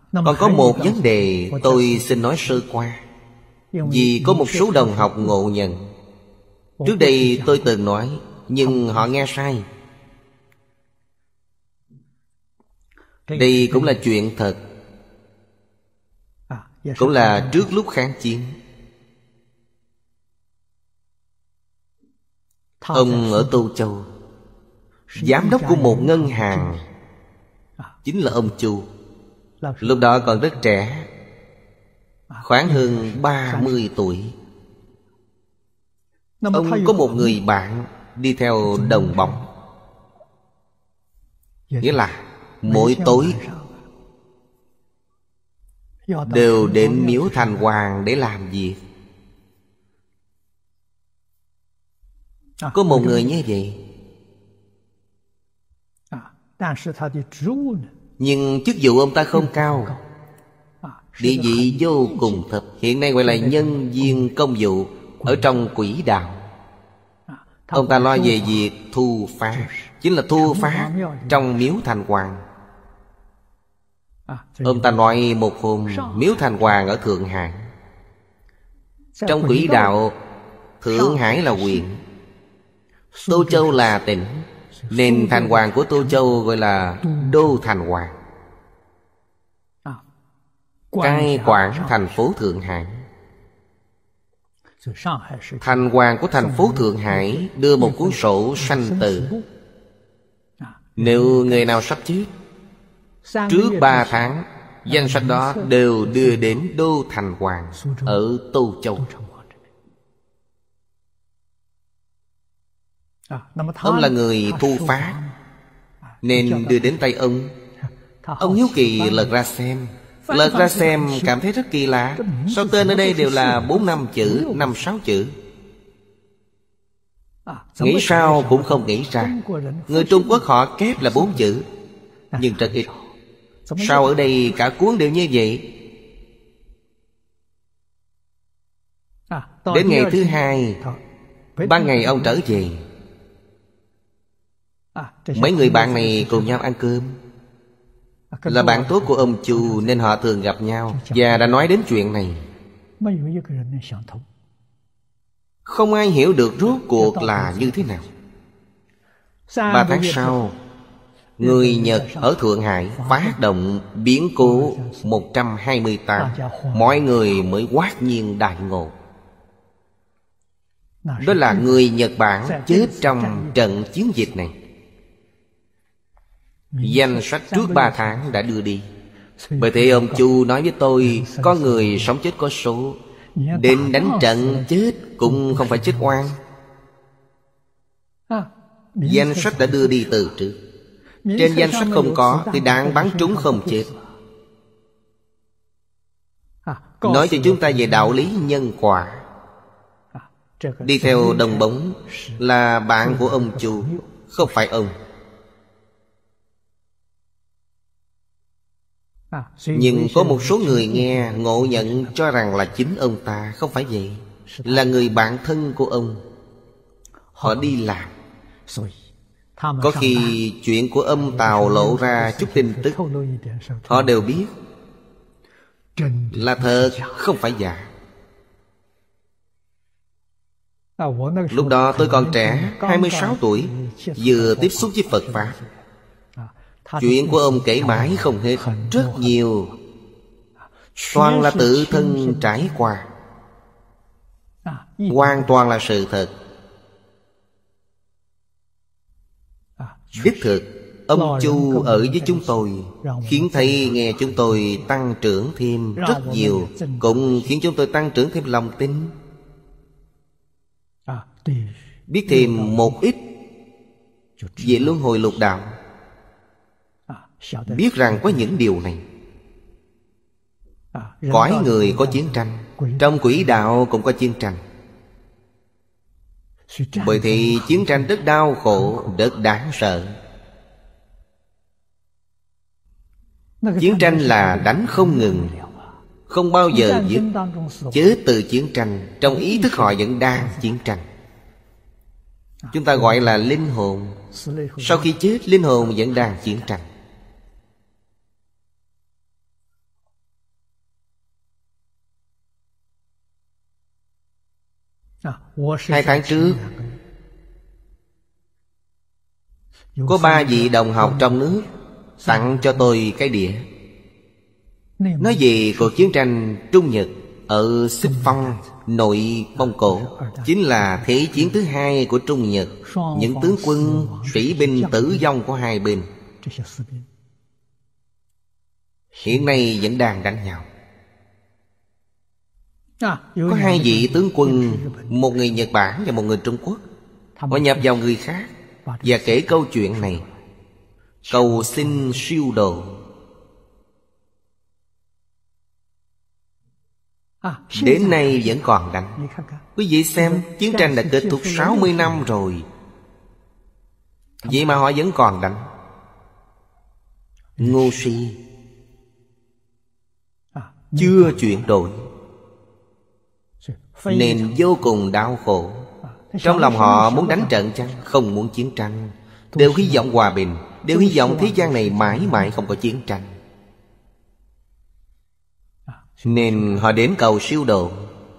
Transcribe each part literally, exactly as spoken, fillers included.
Còn có một vấn đề tôi xin nói sơ qua, vì có một số đồng học ngộ nhận. Trước đây tôi từng nói, nhưng họ nghe sai. Đây cũng là chuyện thật, cũng là trước lúc kháng chiến. Ông ở Tô Châu, giám đốc của một ngân hàng chính là ông Chu. Lúc đó còn rất trẻ, khoảng hơn ba mươi tuổi. Ông có một người bạn đi theo đồng bóng, nghĩa là mỗi tối đều đến miếu Thành Hoàng để làm việc. Có một người như vậy, nhưng chức vụ ông ta không cao, địa vị vô cùng thấp. Hiện nay gọi là nhân viên công vụ ở trong quỹ đạo. Ông ta lo về việc thu phá, chính là thu phá trong miếu Thành Hoàng. Ông ta nói một hôm, miếu Thành Hoàng ở Thượng Hải, trong quỹ đạo Thượng Hải là huyện, Tô Châu là tỉnh, nên Thành Hoàng của Tô Châu gọi là Đô Thành Hoàng, cai quản thành phố Thượng Hải. Thành Hoàng của thành phố Thượng Hải đưa một cuốn sổ sanh tử. Nếu người nào sắp chết, trước ba tháng, danh sách đó đều đưa đến Đô Thành Hoàng ở Tô Châu. Ông là người thu phát, nên đưa đến tay ông. Ông hiếu kỳ lật ra xem. Lật ra xem cảm thấy rất kỳ lạ. Sao tên ở đây đều là bốn năm chữ, năm sáu chữ? Nghĩ sao cũng không nghĩ ra. Người Trung Quốc họ kép là bốn chữ, nhưng rất ít. Sao ở đây cả cuốn đều như vậy? Đến ngày thứ hai, ban ngày ông trở về, mấy người bạn này cùng nhau ăn cơm. Là bạn tốt của ông Chu nên họ thường gặp nhau, và đã nói đến chuyện này. Không ai hiểu được rốt cuộc là như thế nào. Ba tháng sau, người Nhật ở Thượng Hải phát động biến cố một trăm hai mươi tám. Mọi người mới quát nhiên đại ngộ. Đó là người Nhật Bản chết trong trận chiến dịch này. Danh sách trước ba tháng đã đưa đi. Bởi thế ông Chu nói với tôi, có người sống chết có số, đến đánh trận chết cũng không phải chết oan. Danh sách đã đưa đi từ trước. Trên danh sách không có thì đạn bắn trúng không chết. Nói cho chúng ta về đạo lý nhân quả. Đi theo đồng bóng là bạn của ông Chu, không phải ông. Nhưng có một số người nghe ngộ nhận cho rằng là chính ông ta. Không phải vậy, là người bạn thân của ông. Họ đi làm. Có khi chuyện của ông Tào lộ ra chút tin tức, họ đều biết là thật, không phải giả. Lúc đó tôi còn trẻ, hai mươi sáu tuổi, vừa tiếp xúc với Phật Pháp. Chuyện của ông kể mãi không hết, rất nhiều, toàn là tự thân trải qua, hoàn toàn là sự thật. Đích thực, ông Chu ở với chúng tôi, khiến thầy nghe chúng tôi tăng trưởng thêm rất nhiều, cũng khiến chúng tôi tăng trưởng thêm lòng tin, biết thêm một ít về luân hồi lục đạo. Biết rằng có những điều này. Cõi người có chiến tranh, trong quỹ đạo cũng có chiến tranh. Bởi thì chiến tranh rất đau khổ, rất đáng sợ. Chiến tranh là đánh không ngừng, không bao giờ dứt. Chết từ chiến tranh, trong ý thức họ vẫn đang chiến tranh. Chúng ta gọi là linh hồn. Sau khi chết, linh hồn vẫn đang chiến tranh. Hai tháng trước có ba vị đồng học trong nước tặng cho tôi cái đĩa, nói về cuộc chiến tranh Trung Nhật ở Xích Phong, nội Mông Cổ. Chính là thế chiến thứ hai của Trung Nhật. Những tướng quân, sĩ binh tử vong của hai bên hiện nay vẫn đang đánh nhau. Có hai vị tướng quân, một người Nhật Bản và một người Trung Quốc. Họ nhập vào người khác và kể câu chuyện này, cầu xin siêu độ. Đến nay vẫn còn đánh. Quý vị xem, chiến tranh đã kết thúc sáu mươi năm rồi, vậy mà họ vẫn còn đánh. Ngu si, chưa chuyển đổi, nên vô cùng đau khổ. Trong lòng họ muốn đánh trận chăng? Không muốn chiến tranh. Đều hy vọng hòa bình, đều hy vọng thế gian này mãi mãi không có chiến tranh. Nên họ đến cầu siêu độ.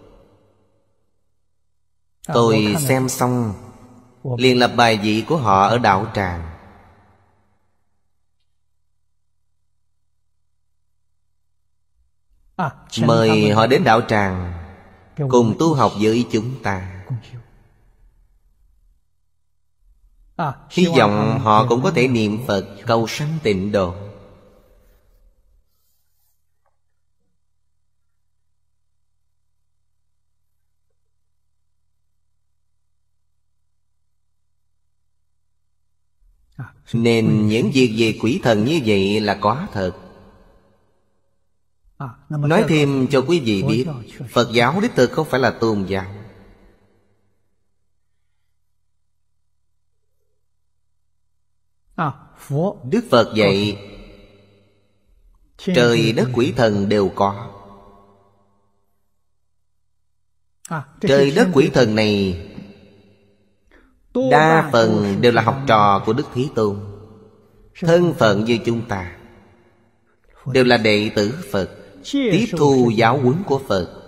Tôi xem xong liền lập bài vị của họ ở đạo tràng. Mời họ đến đạo tràng cùng tu học với chúng ta. Hy vọng họ cũng có thể niệm Phật cầu sanh tịnh độ. Nên những việc về quỷ thần như vậy là có thật. Nói thêm cho quý vị biết, Phật giáo đích thực không phải là tôn giáo. Đức Phật dạy trời đất quỷ thần đều có. Trời đất quỷ thần này đa phần đều là học trò của Đức Thế Tôn, thân phận như chúng ta, đều là đệ tử Phật, tiếp thu giáo huấn của Phật.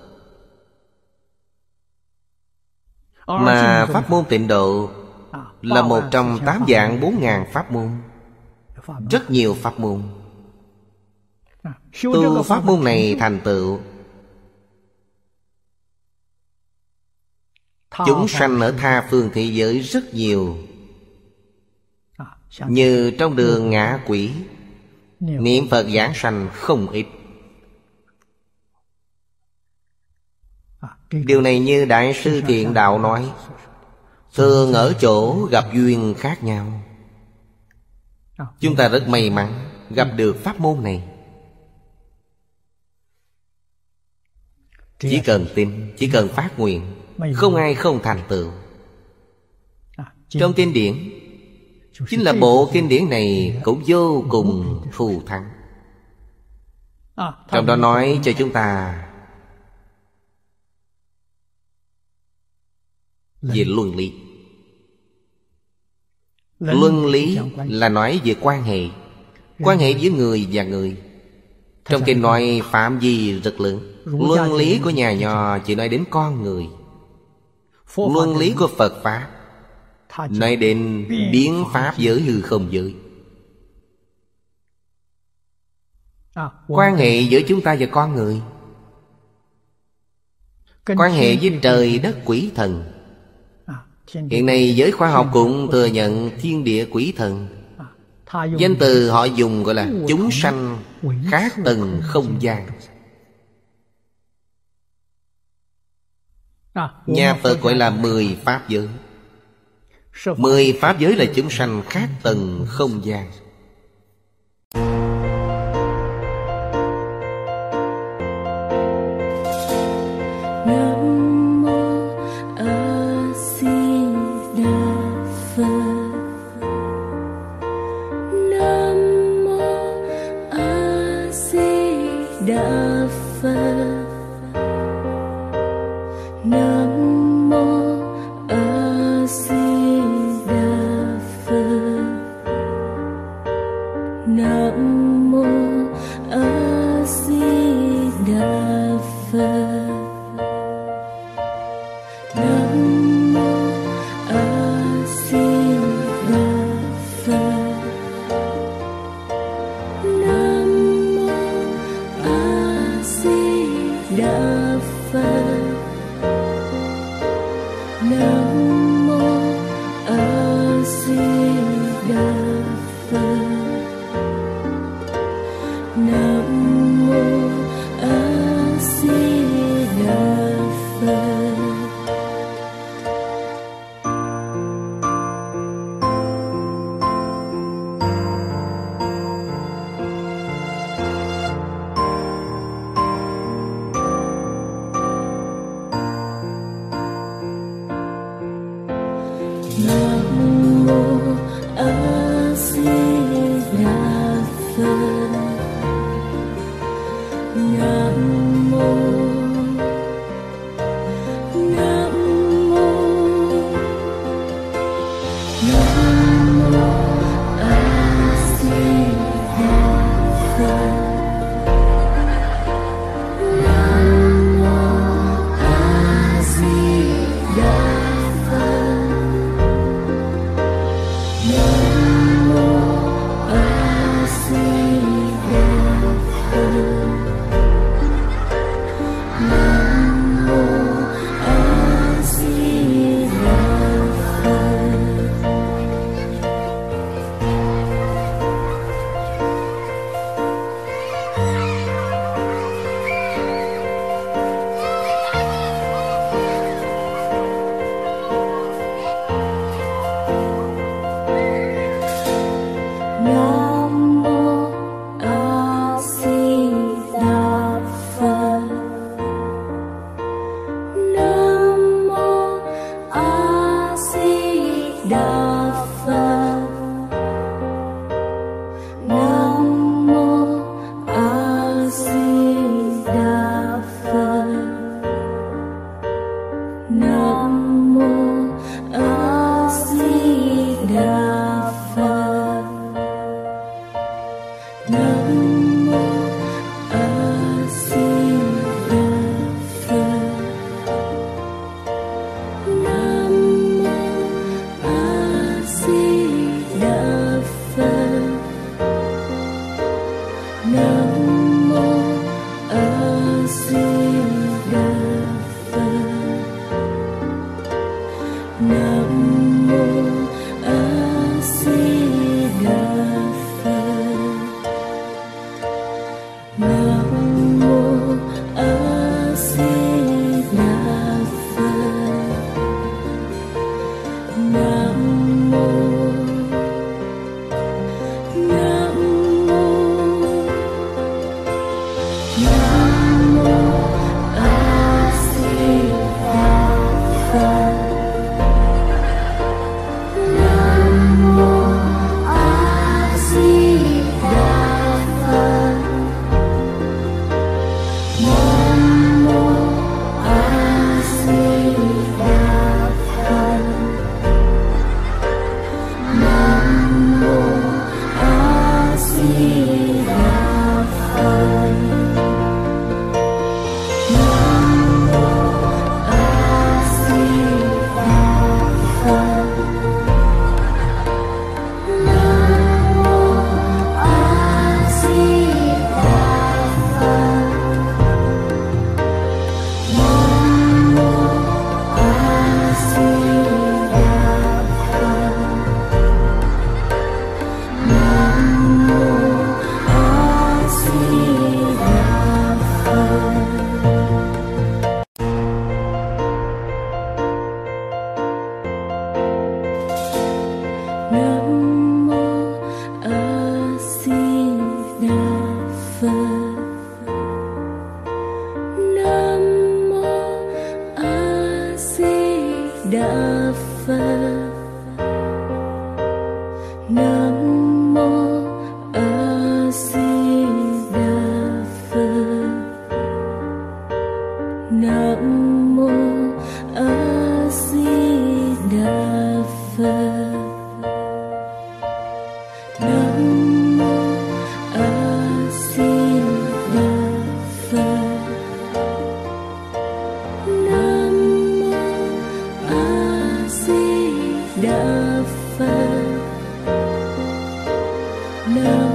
Mà pháp môn tịnh độ là một trong tám vạn bốn ngàn pháp môn. Rất nhiều pháp môn. Tu pháp môn này thành tựu, chúng sanh ở tha phương thế giới rất nhiều. Như trong đường ngạ quỷ, niệm Phật giảng sanh không ít. Điều này như Đại sư Thiện Đạo nói, thường ở chỗ gặp duyên khác nhau. Chúng ta rất may mắn gặp được pháp môn này. Chỉ cần tin, chỉ cần phát nguyện, không ai không thành tựu. Trong kinh điển, chính là bộ kinh điển này cũng vô cùng thù thắng. Trong đó nói cho chúng ta về luân lý. Luân lý là nói về quan hệ, quan hệ giữa người và người. Trong kinh nói phạm vi rất lớn. Luân lý của nhà Nho chỉ nói đến con người. Luân lý của Phật Pháp nói đến biến pháp giới hư không giới. Quan hệ giữa chúng ta và con người, quan hệ với trời đất quỷ thần. Hiện nay giới khoa học cũng thừa nhận thiên địa quỷ thần. Danh từ họ dùng gọi là chúng sanh khác tầng không gian. Nhà Phật gọi là mười pháp giới. Mười pháp giới là chúng sanh khác tầng không gian. Nam